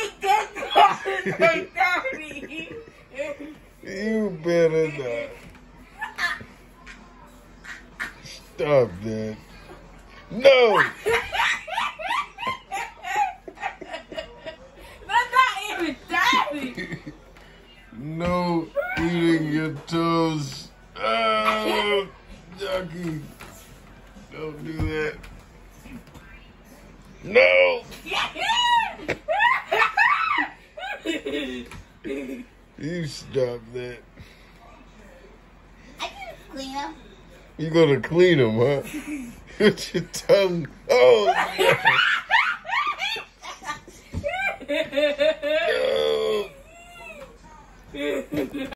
ain't that dirty. You better not. Stop that. No! That's not even dirty. No eating your toes. Oh, Ducky. Don't do that. No! You stop that. I can clean them. You gonna clean them, huh? With your tongue. Oh, yeah. No.